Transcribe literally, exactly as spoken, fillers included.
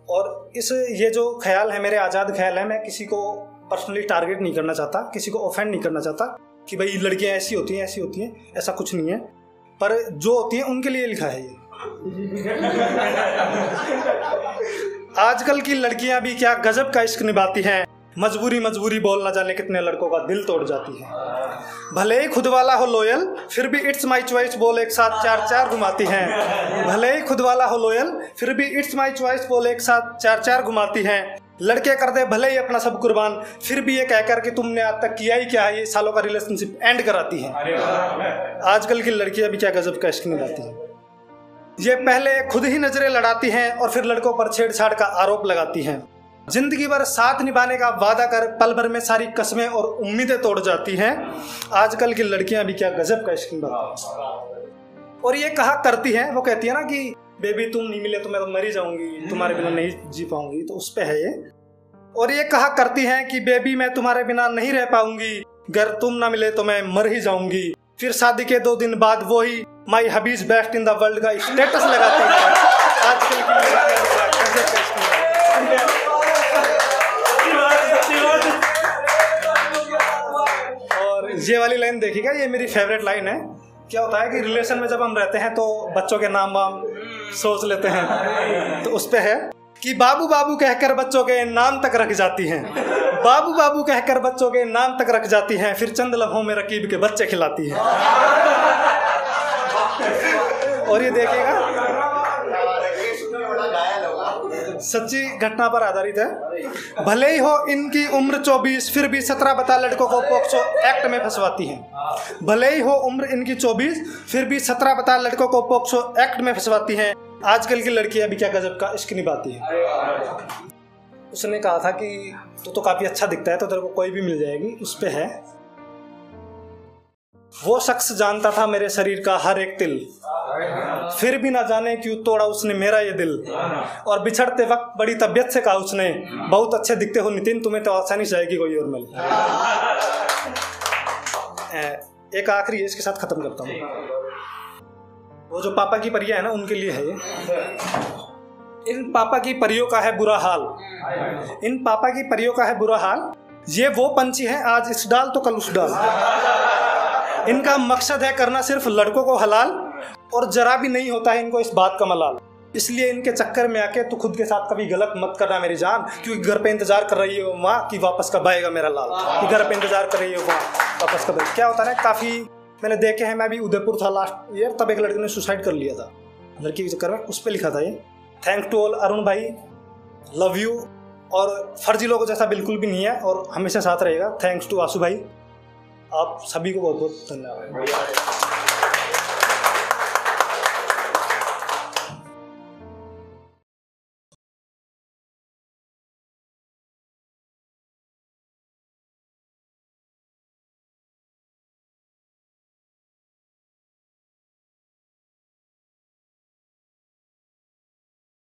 और इस ये जो ख्याल है मेरे आज़ाद ख्याल है, मैं किसी को पर्सनली टारगेट नहीं करना चाहता, किसी को ऑफेंड नहीं करना चाहता कि भाई लड़कियां ऐसी होती हैं ऐसी होती हैं, ऐसा कुछ नहीं है। पर जो होती हैं उनके लिए लिखा है ये। आजकल की लड़कियां भी क्या गजब का इश्क निभाती हैं, मजबूरी मजबूरी बोल ना जाने कितने लड़कों का दिल तोड़ जाती है। भले ही खुद वाला हो लोयल फिर भी इट्स माई चॉइस बोल एक साथ चार चार घुमाती हैं। भले ही खुद वाला हो लोयल फिर भी इट्स माई चॉइस बोल एक साथ चार चार घुमाती हैं। लड़के कर दे भले ही अपना सब कुर्बान फिर भी ये कहकर कि तुमने आज तक किया ही क्या है, ये सालों का रिलेशनशिप एंड कराती हैं। आजकल की लड़कियां भी क्या गजब का इश्क निभाती हैं। ये पहले खुद ही नजरें लड़ाती हैं और फिर लड़कों पर छेड़छाड़ का आरोप लगाती हैं। जिंदगी भर साथ निभाने का वादा कर पल भर में सारी कसमें और उम्मीदें तोड़ जाती हैं। आजकल की लड़कियां भी क्या गजब का इश्क निभाती हैं। और ये कहा करती हैं, वो कहती है ना कि बेबी तुम नहीं मिले तो मैं तो मर ही जाऊंगी, तुम्हारे बिना नहीं जी पाऊंगी, तो उस पे है ये। और ये कहा करती हैं कि बेबी मैं तुम्हारे बिना नहीं रह पाऊंगी, अगर तुम ना मिले तो मैं मर ही जाऊंगी। फिर शादी के दो दिन बाद वो ही my hubby's best in the world का स्टेटस लगाती है। आजकल की और ये वाली लाइन देखिएगा, ये मेरी फेवरेट लाइन है। क्या होता है कि रिलेशन में जब हम रहते हैं तो बच्चों के नाम वाम सोच लेते हैं, तो उस पे है कि बाबू बाबू कहकर बच्चों के नाम तक रख जाती हैं। बाबू बाबू कहकर बच्चों के नाम तक रख जाती हैं, फिर चंद लम्हों में रकीब के बच्चे खिलाती हैं। और ये देखिएगा सच्ची घटना पर आधारित है। भले ही हो इनकी उम्र चौबीस फिर भी सत्रह बता लड़कों को पॉक्सो एक्ट में फंसवाती हैं। भले ही हो उम्र इनकी चौबीस फिर भी सत्रह बता लड़कों को पॉक्सो एक्ट में फंसवाती हैं। आजकल की लड़कियां भी क्या गजब का इश्क निभाती हैं। उसने कहा था कि तू तो काफी अच्छा दिखता है तो तेरे को कोई भी मिल जाएगी। उस पे है वो शख्स जानता था मेरे शरीर का हर एक तिल, फिर भी ना जाने क्यों तोड़ा उसने मेरा ये दिल। और बिछड़ते वक्त बड़ी तबीयत से कहा उसने, बहुत अच्छे दिखते हो नितिन, तुम्हें तो आसानी से जाएगी कोई और मिल। एक आखिरी है, इसके साथ खत्म करता हूँ। वो जो पापा की परियां है ना, उनके लिए है ये। इन पापा की परियों का है बुरा हाल, इन पापा की परियों का है बुरा हाल। ये वो पंछी हैं आज इस डाल तो कल उस डाल। इनका मकसद है करना सिर्फ लड़कों को हलाल, और जरा भी नहीं होता है इनको इस बात का मलाल। इसलिए इनके चक्कर में आके तू खुद के साथ कभी गलत मत करना मेरी जान, क्योंकि घर पे इंतजार कर रही हो माँ कि वापस कब आएगा मेरा लाल, कि घर पे इंतजार कर रही हो माँ वापस कब। क्या होता है काफी मैंने देखे हैं, मैं भी उदयपुर था लास्ट ईयर, तब एक लड़के ने सुसाइड कर लिया था लड़की के चक्कर में, उस पर लिखा था ये। थैंक टू ऑल अरुण भाई, लव यू। और फर्जी लोगों जैसा बिल्कुल भी नहीं है और हमेशा साथ रहेगा। थैंक्स टू आशु भाई, आप सभी को बहुत बहुत धन्यवाद।